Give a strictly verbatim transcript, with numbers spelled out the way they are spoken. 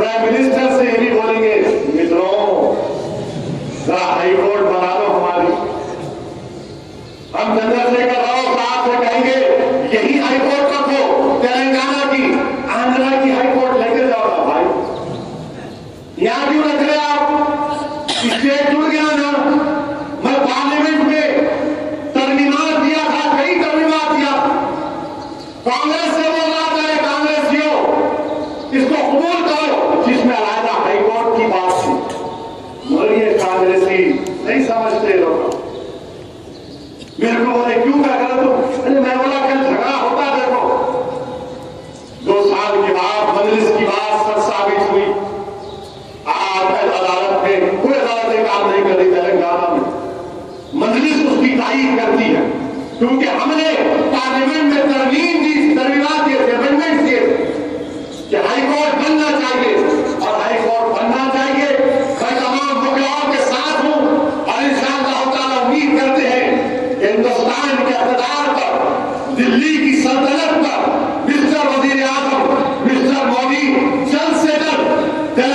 Prime minister से ये भी बोलेंगे, मित्रों हाई कोर्ट बना लो हमारी। हम चंद्रशेखर राव साहब से कहेंगे यही हाई कोर्ट रखो, तेलंगाना की, आंध्रा की हाई कोर्ट लेके जाओ ना भाई, यहां क्यों रख रहे आप? स्टेट जुड़ गया ना। मैं पार्लियामेंट में तरमीमात दिया था, कई तरमीमात दिया, कांग्रेस से बोल रहा था कांग्रेसियों इसको कबूल करो, जिसमें अलहदा हाई कोर्ट की बात थी, मगर ये कांग्रेसी नहीं समझते लोग। मेरे को बोले क्यों क्या करा तुम? अरे मैं बोला कल झगड़ा होता, देखो दो साल के बाद मजलिस की बात सच साबित हुई। आज अदालत में कोई अदालत काम नहीं कर रही तेलंगाना में, मजलिस उसकी तारीफ करती है, क्योंकि हमने पार्लियामेंट में तरमीम दी, तरमीमात दिए थे, अमेंडमेंट दिए कि हाई कोर्ट बनना चाहिए, और हाई कोर्ट बनना चाहिए। मैं तमाम मुखियाओं के साथ हूं और इंशाअल्लाह ताला उम्मीद करते हैं कि